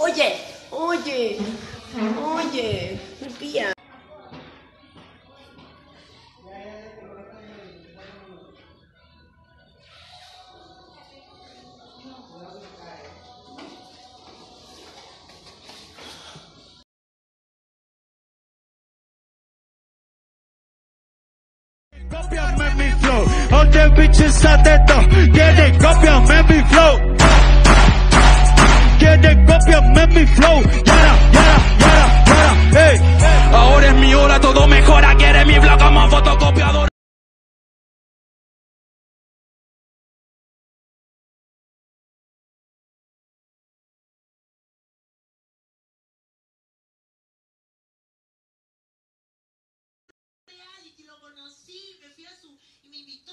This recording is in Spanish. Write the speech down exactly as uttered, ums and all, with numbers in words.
Oye, oye, oye, Pía. Cópiame mi flow, all the bitches atentos, quieren cópiame mi flow, quieren cópiame mi flow, yara, yara, yara, yara, hey. Ahora es mi hora, todo mejora, quiere mi flow como fotocopiador. Reality, lo conocí, me fui a su y me invitó